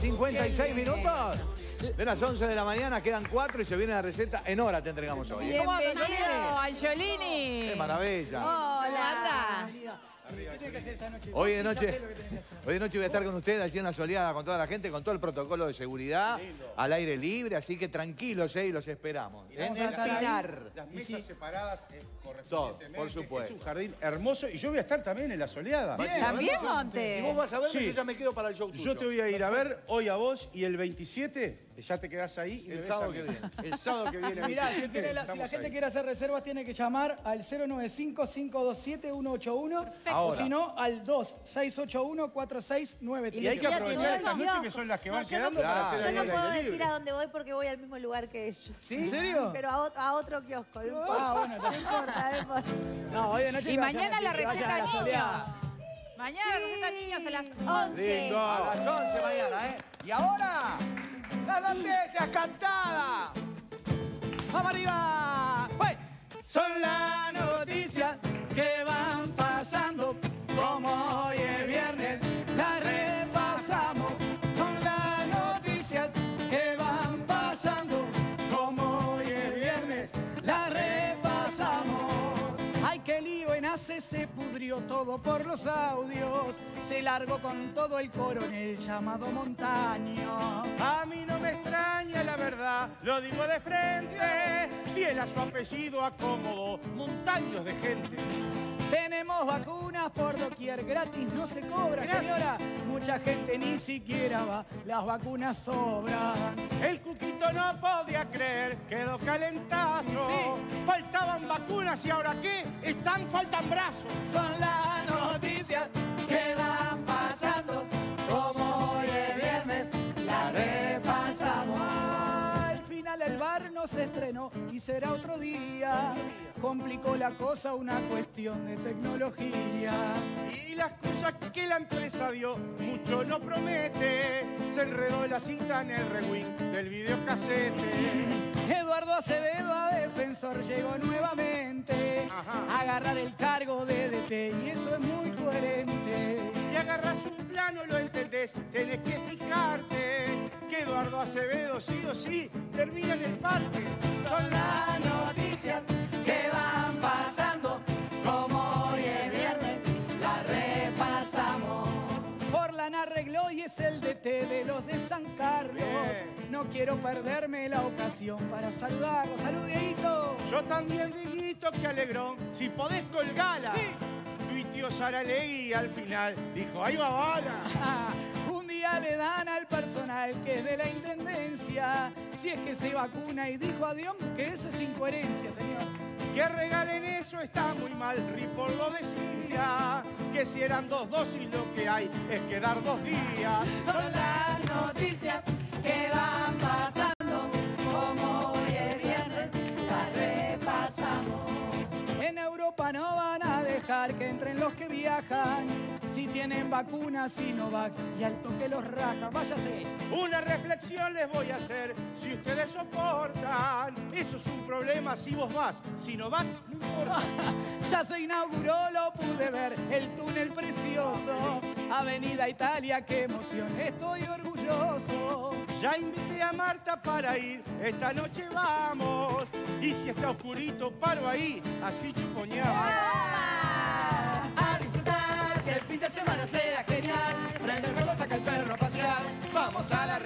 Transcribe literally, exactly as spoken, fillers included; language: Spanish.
cincuenta y seis minutos. De las once de la mañana quedan cuatro y se viene la receta en hora, te entregamos hoy. Bienvenido, Angiolini. ¡Qué maravilla! Hola. Hoy de noche, hoy de noche voy a estar con ustedes allí en la soleada, con toda la gente, con todo el protocolo de seguridad, al aire libre, así que tranquilos, ¿eh? Y los esperamos. En el Pinar. Las mesas separadas eh, correspondientemente. Todo, por supuesto. Es un jardín hermoso y yo voy a estar también en la soleada. Bien, ¿También, Monte? Si vos vas a verme, Sí. yo ya me quedo para el show tuyo. Yo te voy a ir a ver hoy a vos y el veintisiete ya te quedás ahí. Y El me ves sábado a mí. que viene. El sábado que viene. Mirá, si, veintisiete, tiene la, si la estamos gente ahí. quiere hacer reservas, tiene que llamar al cero nueve cinco, cinco dos siete, uno ocho uno o Ahora. si no, al dos seis ocho uno, cuatro seis nueve tres. Y hay que Ya aprovechar tenemos estas noches kioscos. que son las que No, van yo no quedando puedo- para hacer yo ahí Yo al no puedo aire decir libre. a dónde voy porque voy al mismo lugar que ellos. ¿En serio? Pero a, ot- a otro kiosco, no importa. Ah, bueno, está No bien. importa, no importa. No, hoy de noche Y que vayan mañana a- la que vayan receta a la niños. soleada. Mañana la receta niños a las once. Lindo. A las once mañana, ¿eh? Y ahora, las noticias cantadas. ¡Vamos arriba! ¡Pues! Son las noticias que van pasando, como hoy es viernes, las repasamos. Son las noticias que van pasando, como hoy es viernes, las repasamos. Ay, qué lío en A C, se pudrió todo por los audios, se largó con todo el coronel llamado Montaño. A mí no me extraña la verdad, lo digo de frente. Fiel a su apellido acomodó montaños de gente. Tenemos vacunas por doquier, gratis no se cobra, Gratis. señora. Mucha gente ni siquiera va, las vacunas sobran. El Cuquito no podía creer, quedó calentazo. Sí. Faltaban vacunas y ahora ¿qué? Están, faltan brazos. Son las noticias que van pasando, como hoy es viernes, la repasamos. Al final el bar no se estrenó y será otro día. Complicó la cosa una cuestión de tecnología. Y las cosas que la empresa dio, mucho no promete. Se enredó la cinta en el rewind del videocasete. Eduardo Acevedo a defensor llegó nuevamente Ajá. a agarrar el cargo de D T y eso es muy coherente. Si agarras un plano lo entendés, tenés que fijarte que Eduardo Acevedo sí o sí termina en el parque. Son las noticias que van pasando, como hoy es viernes, la repasamos. Forlán arregló y es el D T de los de San Carlos. Bien. No quiero perderme la ocasión para saludarlo. ¡Salud, Dieguito! Yo también, Dieguito, que alegrón, si podés colgala. Sí. Tuiteó Saralegui al final, dijo, ahí va bala. Ah, un día le dan al personal que es de la intendencia, si es que se vacuna, y dijo a Dion que eso es incoherencia, señor. Que regalen eso está muy mal, Ripoll lo decía, que si eran dos dosis lo que hay es que dar dos días. Son las noticias que van pasando, como hoy es viernes, las repasamos. En Europa no van a dejar que entren los que viajan, si tienen vacunas Sinovac y al toque los rajan, váyase. Una reflexión les voy a hacer, si ustedes soportan, eso es un problema si vos vas, si no vas, no importa. Ya se inauguró, lo pude ver, el túnel precioso, Avenida Italia, qué emoción, estoy orgulloso. Ya invité a Marta para ir, esta noche vamos, y si está oscurito paro ahí, así chupoñamos. A disfrutar, que el fin de semana sea genial, prende el fuego, saca el perro a pasear, vamos a la